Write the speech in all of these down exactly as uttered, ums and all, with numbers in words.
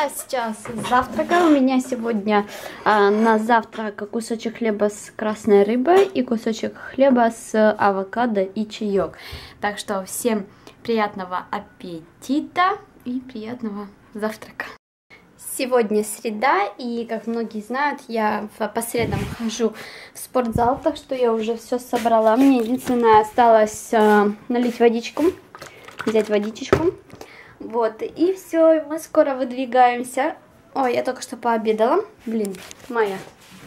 я сейчас завтракаю. У меня сегодня а, на завтрак кусочек хлеба с красной рыбой и кусочек хлеба с авокадо и чаек. Так что всем приятного аппетита и приятного завтрака. Сегодня среда, и, как многие знают, я по средам хожу в спортзал, так что я уже все собрала. Мне единственное осталось э, налить водичку, взять водичку. Вот, и все, мы скоро выдвигаемся. Ой, я только что пообедала. Блин, Майя.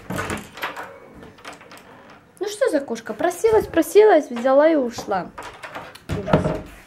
Ну что за кошка? Просилась, просилась, взяла и ушла. Ужас.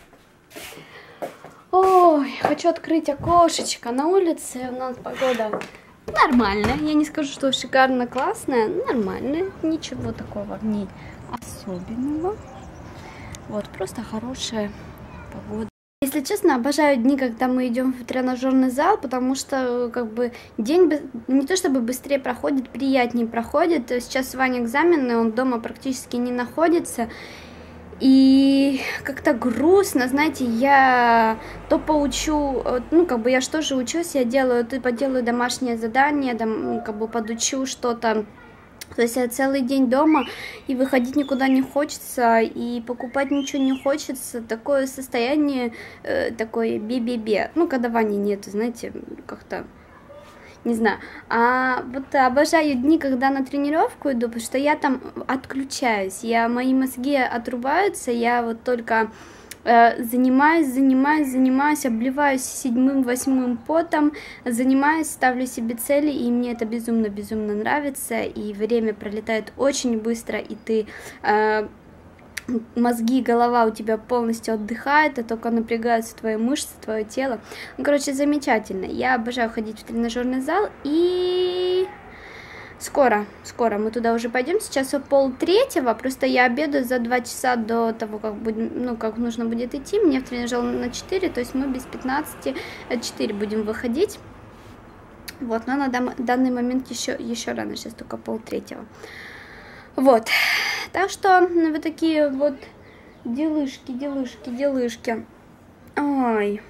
Ой, хочу открыть окошечко. На улице у нас погода нормальная. Я не скажу, что шикарно классная. Нормальная. Ничего такого в ней особенного. Вот, просто хорошая погода. Если честно, обожаю дни, когда мы идем в тренажерный зал, потому что как бы день не то чтобы быстрее проходит, приятнее проходит. Сейчас Ваня экзамены, он дома практически не находится. И как-то грустно, знаете, я то поучу, ну, как бы я что же учусь, я делаю, то поделаю домашнее задание, там, как бы подучу что-то. То есть я целый день дома, и выходить никуда не хочется, и покупать ничего не хочется. Такое состояние, э, такое бе-бе-бе. Ну, когда Вани нет, знаете, как-то... Не знаю, а вот обожаю дни, когда на тренировку иду, потому что я там отключаюсь, я, мои мозги отрубаются, я вот только э, занимаюсь, занимаюсь, занимаюсь, обливаюсь седьмым-восьмым потом, занимаюсь, ставлю себе цели, и мне это безумно-безумно нравится, и время пролетает очень быстро, и ты... Э, мозги, голова у тебя полностью отдыхает, а только напрягаются твои мышцы, твое тело. Ну, короче, замечательно. Я обожаю ходить в тренажерный зал, и скоро, скоро мы туда уже пойдем. Сейчас пол третьего, просто я обедаю за два часа до того, как будем, ну, как нужно будет идти. Мне в тренажер на четыре, то есть мы без пятнадцати четыре будем выходить. Вот, но на данный момент еще, еще рано, сейчас только пол третьего. Вот, так что ну, вот такие вот делышки, делышки, делышки. Ой,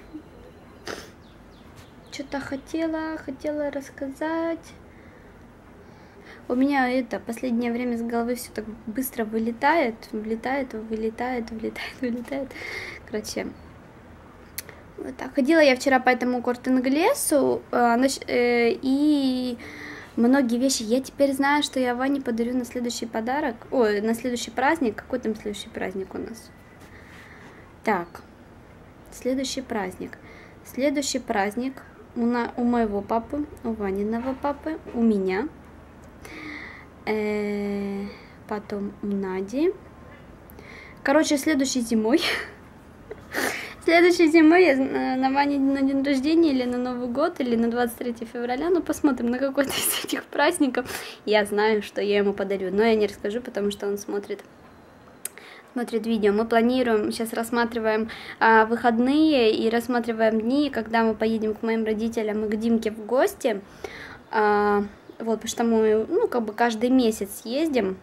что-то хотела, хотела рассказать. У меня это последнее время с головы все так быстро вылетает, вылетает, вылетает, вылетает, вылетает. Короче, вот так. Ходила я вчера по этому Корт-Инглесу э, и... Многие вещи. Я теперь знаю, что я Ване подарю на следующий подарок. Ой, на следующий праздник. Какой там следующий праздник у нас? Так. Следующий праздник. Следующий праздник у, на, у моего папы, у Ваниного папы, у меня. Э-э, потом у Нади. Короче, следующей зимой. Следующей зимой я на Ване на день рождения или на Новый год, или на двадцать третье февраля, ну посмотрим на какой-то из этих праздников. Я знаю, что я ему подарю, но я не расскажу, потому что он смотрит, смотрит видео. Мы планируем, сейчас рассматриваем а, выходные и рассматриваем дни, когда мы поедем к моим родителям и к Димке в гости. А, вот, потому что мы, ну, как бы каждый месяц ездим,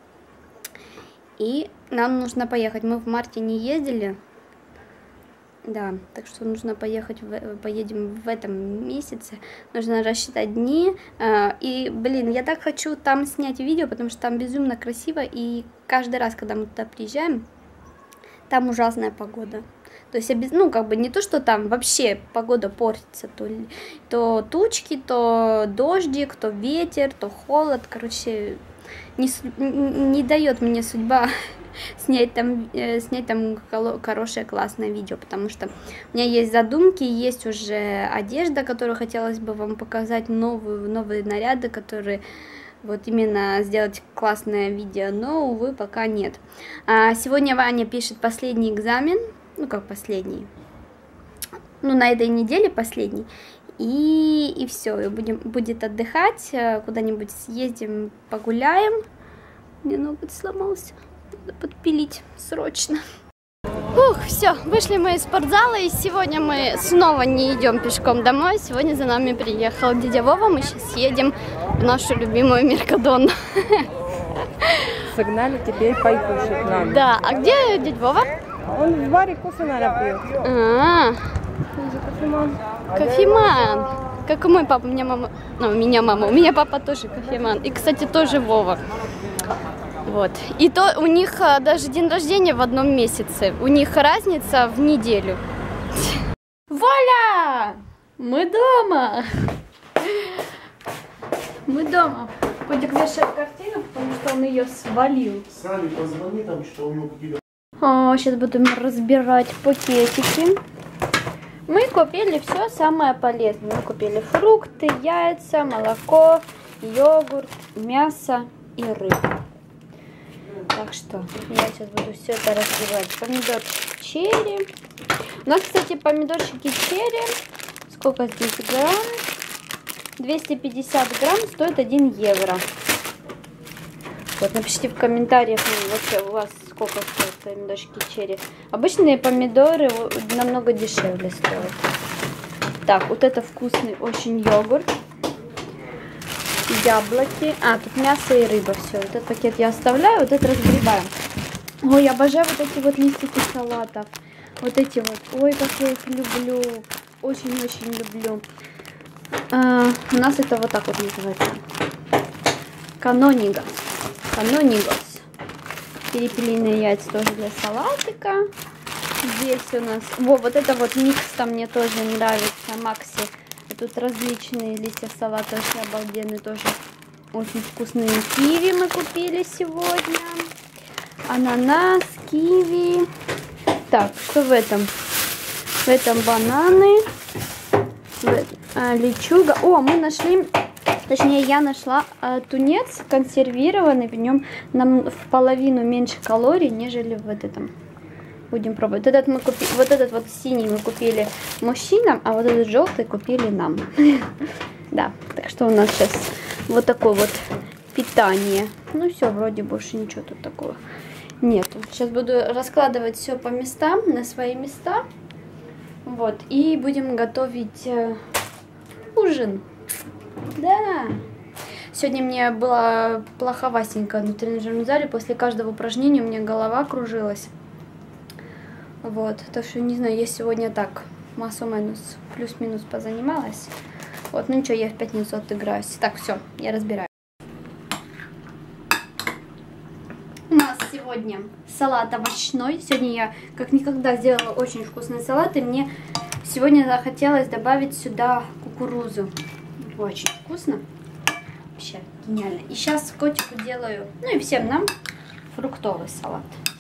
и нам нужно поехать. Мы в марте не ездили. Да, так что нужно поехать, в, поедем в этом месяце, нужно рассчитать дни, и, блин, я так хочу там снять видео, потому что там безумно красиво, и каждый раз, когда мы туда приезжаем, там ужасная погода. То есть, ну, как бы не то, что там вообще погода портится, то, то тучки, то дождик, то ветер, то холод, короче, не, не дает мне судьба снять там, э, снять там хорошее, классное видео, потому что у меня есть задумки, есть уже одежда, которую хотелось бы вам показать, новую, новые наряды, которые вот именно сделать классное видео, но, увы, пока нет. А сегодня Ваня пишет последний экзамен, ну, как последний, ну, на этой неделе последний, и, и все, и будем, будет отдыхать, куда-нибудь съездим, погуляем. Мне ноготь сломался. Надо подпилить срочно. Ух, все, вышли мы из спортзала, и сегодня мы снова не идем пешком домой. Сегодня за нами приехал дядя Вова, мы сейчас едем в нашу любимую Меркадону. Согнали теперь покушать нам. Да, а где дядя Вова? Он в баре кофе, наверное, пьет. А, -а, -а. Кофеман. Как и мой папа, у меня мама, ну, у меня мама, у меня папа тоже кофеман. И, кстати, тоже Вова. Вот. И то у них даже день рождения в одном месяце. У них разница в неделю. Вуаля! Мы дома! Мы дома. Котик вешает картину, потому что он ее свалил. Сами позвони там, что у него какие-то... О, сейчас будем разбирать пакетики. Мы купили все самое полезное. Мы купили фрукты, яйца, молоко, йогурт, мясо и рыбу. Так что я сейчас буду все это разбирать. Помидорчики черри. У нас, кстати, помидорчики черри. Сколько здесь грамм? двести пятьдесят грамм стоит один евро. Вот, напишите в комментариях, ну, вообще у вас сколько стоят помидорчики черри. Обычные помидоры намного дешевле стоят. Так, вот это вкусный очень йогурт. Яблоки. А, тут мясо и рыба. Все, вот этот пакет я оставляю, вот это разгребаем. Ой, я обожаю вот эти вот листики салатов. Вот эти вот. Ой, как я их люблю. Очень-очень люблю. А, у нас это вот так вот называется. Канонигос. Канонигос. Перепелиные яйца тоже для салатика. Здесь у нас... Во, вот это вот микс там мне тоже нравится. Макси. Тут различные листья салата, вообще обалденные, тоже очень вкусные. Киви мы купили сегодня. Ананас, киви. Так, что в этом? В этом бананы. В, а, лечуга. О, мы нашли, точнее я нашла а, тунец консервированный. В нем нам в половину меньше калорий, нежели в этом. Будем пробовать. Этот мы купили, вот этот вот синий мы купили мужчинам, а вот этот желтый купили нам. Да, так что у нас сейчас вот такое вот питание. Ну все, вроде больше ничего тут такого нету. Сейчас буду раскладывать все по местам, на свои места. Вот, и будем готовить э, ужин. Да. Сегодня мне было плоховасенько на тренажерном зале. После каждого упражнения у меня голова кружилась. Вот, так что, не знаю, я сегодня так, массу-минус, плюс-минус позанималась. Вот, ну ничего, я в пять минут отыграюсь. Так, все, я разбираю. У нас сегодня салат овощной. Сегодня я, как никогда, сделала очень вкусный салат. И мне сегодня захотелось добавить сюда кукурузу. Очень вкусно. Вообще гениально. И сейчас котику делаю, ну и всем нам, фруктовый салат.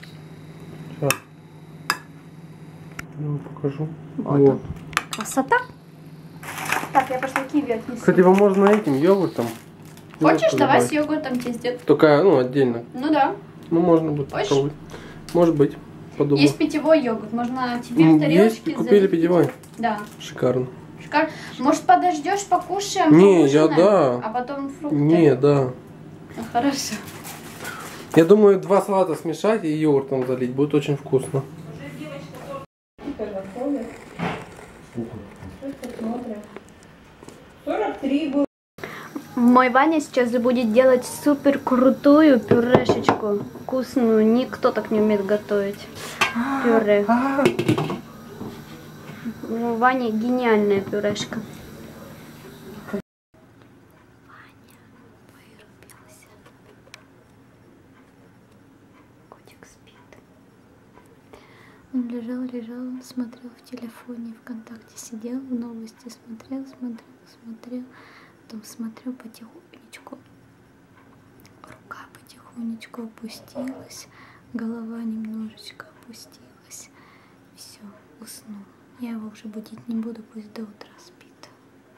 Я вам покажу. Вот. Вот. Красота. Так, я пошла киви отнесу. Кстати, его можно этим йогуртом. Хочешь, давай с йогуртом тебе сделать. Только, ну, отдельно. Ну да. Ну, можно будет Хочешь? попробовать. Может быть. Подумал. Есть питьевой йогурт. Можно тебе в тарелочке. Есть, купили питьевой. Да. Шикарно. Шикарно. Может, подождешь, покушаем? Не, я да. А потом фрукты. Не, да. Ну, хорошо. Я думаю, два салата смешать и йогуртом залить. Будет очень вкусно. сорок три было. Мой Ваня сейчас будет делать супер крутую пюрешечку. Вкусную. Никто так не умеет готовить. Пюре. У Вани гениальная пюрешка. Ваня вырубился. Котик спит. Он лежал, лежал, смотрел в телефоне, ВКонтакте сидел, в новости смотрел, смотрел, смотрел. Потом смотрел потихонечку. Рука потихонечку опустилась, голова немножечко опустилась. Все, уснул. Я его уже будить не буду, пусть до утра спит.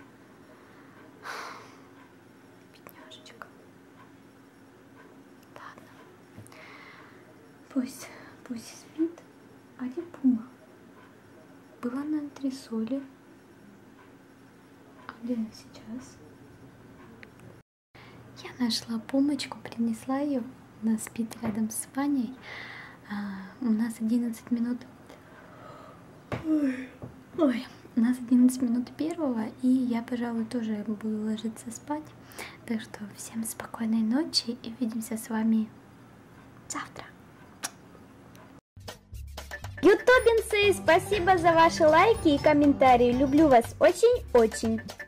Бедняжечка. Ладно. Пусть, пусть спит. А где Пума? Была на антресоле. А где она сейчас? Я нашла Пумочку, принесла ее. Она спит рядом с Ваней. А, у нас одиннадцать минут. Ой. Ой, у нас одиннадцать минут первого, и я, пожалуй, тоже буду ложиться спать. Так что всем спокойной ночи и увидимся с вами завтра. Ютубинцы, спасибо за ваши лайки и комментарии. Люблю вас очень-очень.